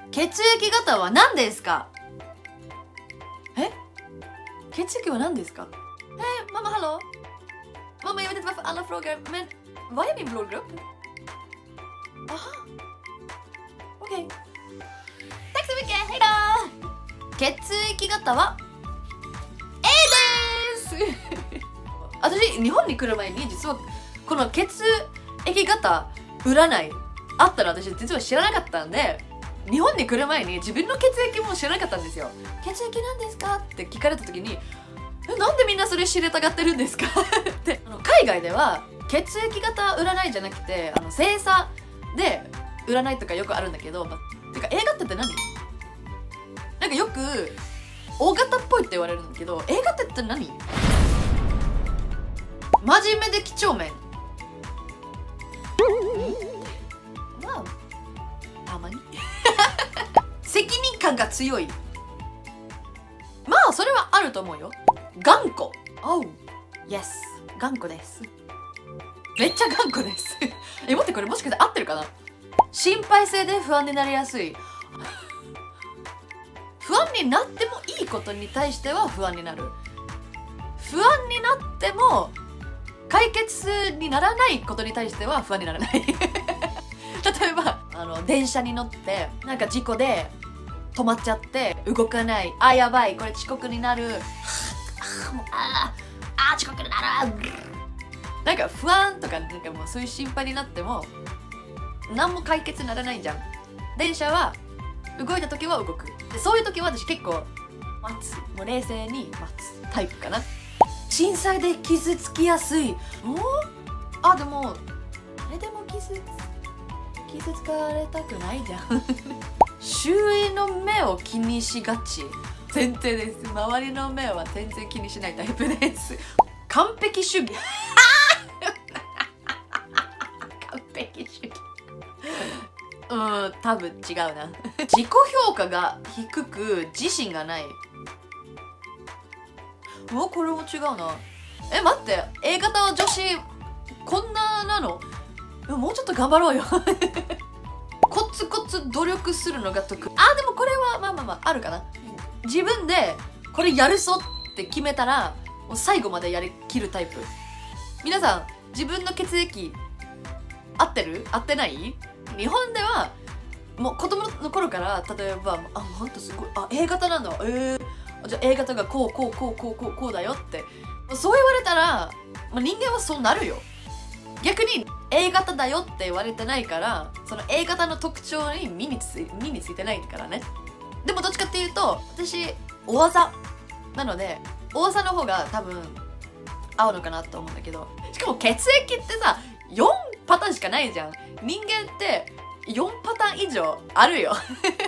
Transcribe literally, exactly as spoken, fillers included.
血液型は何ですか？え？血液は何ですか？Hej mamma, hallå? Mamma, jag vet inte varför alla frågar, men vad är min blodgrupp? Aha. Okej. Tack så mycket, hejdå! 血液型は A です私、日本に来る前に実はこの血液型占いあったら私実は知らなかったんで、日本に来る前に自分の血液も知らなかったんですよ。血液なんですかって聞かれた時に、え、なんでみんなそれ知りたがってるんですかってあの海外では血液型占いじゃなくて、あの星座で占いとかよくあるんだけど、ま、てか A 型って何？なんかよく O 型っぽいって言われるんだけど、 A 型って何？真面目で几帳面。まあたまに責任感が強い。まあそれはあると思うよ。頑固。おう、Yes、頑固です。めっちゃ頑固ですえ、待って、これもしかして合ってるかな？心配性で不安になりやすい。不安になってもいいことに対しては不安になる。不安になっても解決にならないことに対しては不安にならない例えばあの電車に乗ってなんか事故で止まっちゃって動かない、あ、やばい、これ遅刻になる、ああ遅刻になる、なんか不安とか、なんかもうそういう心配になっても何も解決にならないじゃん。電車は動いた時は動く。でそういう時は私結構待つ、もう冷静に待つタイプかな。震災で傷つきやすい。おあ、でも誰でも傷傷つかれたくないじゃん周囲の目を気にしがち。前提です。周りの目は全然気にしないタイプです。完璧主義完璧主義うん、多分違うな自己評価が低く自信がない。お、これも違うな。え、待って、A 型は女子こんななの？もうちょっと頑張ろうよコツコツ努力するのが得意。あ、でもこれはまあまあまああるかな。自分でこれやるぞって決めたらもう最後までやりきるタイプ。皆さん自分の血液合ってる？合ってない？日本ではもう子供の頃から例えばあ、ほんとすごい、あ、A 型なんだ、えー、じゃあ A 型がこうこうこうこうこうこうだよってそう言われたら、まあ、人間はそうなるよ。逆に A 型だよって言われてないから、その A 型の特徴に身につい身についてないからね。でもどっちかっていうと私大座なので大座の方が多分合うのかなと思うんだけど、しかも血液ってさよんパターンしかないじゃん。人間ってよんパターン以上あるよ